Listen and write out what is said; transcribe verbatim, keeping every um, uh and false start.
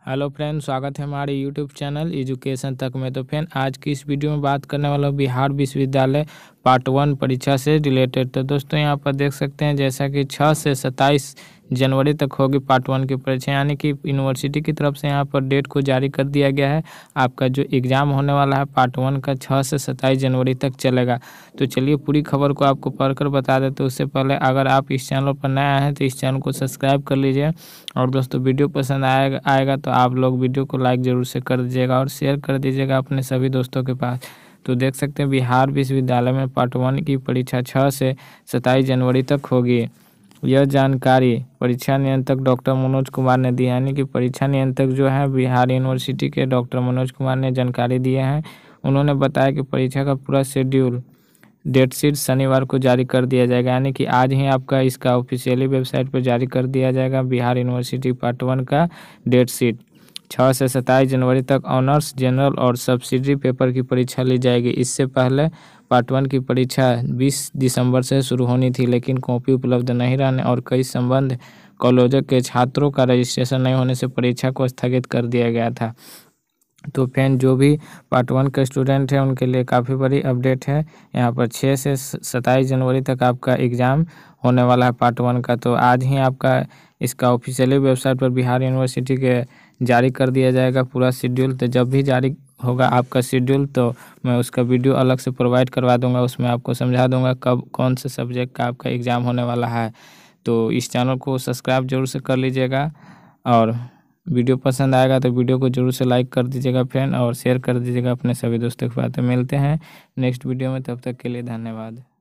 Hello friend, स्वागत है हमारे यूट्यूब चैनल एजुकेशन तक में। तो फ्रेंड, आज की इस वीडियो में बात करने वाला हूं बिहार विश्वविद्यालय पार्ट वन परीक्षा से रिलेटेड। तो दोस्तों, यहां पर देख सकते हैं जैसा कि छह से सत्ताईस जनवरी तक होगी पार्ट वन की परीक्षा, यानी कि यूनिवर्सिटी की तरफ से यहां पर डेट को जारी कर दिया गया है। आपका जो एग्ज़ाम होने वाला है पार्ट वन का छह से सत्ताईस जनवरी तक चलेगा। तो चलिए पूरी खबर को आपको पढ़कर बता देते। उससे पहले अगर आप इस चैनल पर नए आए हैं तो इस चैनल को सब्सक्राइब कर लीजिए। और दोस्तों, वीडियो पसंद आएगा आएगा तो आप लोग वीडियो को लाइक ज़रूर से कर दीजिएगा और शेयर कर दीजिएगा अपने सभी दोस्तों के पास। तो देख सकते हैं बिहार विश्वविद्यालय में पार्ट वन की परीक्षा छह से सत्ताईस जनवरी तक होगी। यह जानकारी परीक्षा नियंत्रक डॉक्टर मनोज कुमार ने दी, यानी कि परीक्षा नियंत्रक जो है बिहार यूनिवर्सिटी के डॉक्टर मनोज कुमार ने जानकारी दी है। उन्होंने बताया कि परीक्षा का पूरा शेड्यूल डेट शीट शनिवार को जारी कर दिया जाएगा, यानी कि आज ही आपका इसका ऑफिशियली वेबसाइट पर जारी कर दिया जाएगा बिहार यूनिवर्सिटी पार्ट वन का डेट शीट। छह से सत्ताईस जनवरी तक ऑनर्स, जनरल और सब्सिडरी पेपर की परीक्षा ली जाएगी। इससे पहले पार्ट वन की परीक्षा बीस दिसंबर से शुरू होनी थी, लेकिन कॉपी उपलब्ध नहीं रहने और कई संबंध कॉलेजों के छात्रों का रजिस्ट्रेशन नहीं होने से परीक्षा को स्थगित कर दिया गया था। तो फ्रेंड, जो भी पार्ट वन के स्टूडेंट हैं उनके लिए काफ़ी बड़ी अपडेट है। यहाँ पर छः से सत्ताईस जनवरी तक आपका एग्ज़ाम होने वाला है पार्ट वन का। तो आज ही आपका इसका ऑफिशियली वेबसाइट पर बिहार यूनिवर्सिटी के जारी कर दिया जाएगा पूरा शेड्यूल। तो जब भी जारी होगा आपका शेड्यूल तो मैं उसका वीडियो अलग से प्रोवाइड करवा दूंगा, उसमें आपको समझा दूंगा कब कौन से सब्जेक्ट का आपका एग्ज़ाम होने वाला है। तो इस चैनल को सब्सक्राइब जरूर से कर लीजिएगा और वीडियो पसंद आएगा तो वीडियो को जरूर से लाइक कर दीजिएगा फ्रेंड, और शेयर कर दीजिएगा अपने सभी दोस्तों के साथ। मिलते हैं नेक्स्ट वीडियो में, तब तक के लिए धन्यवाद।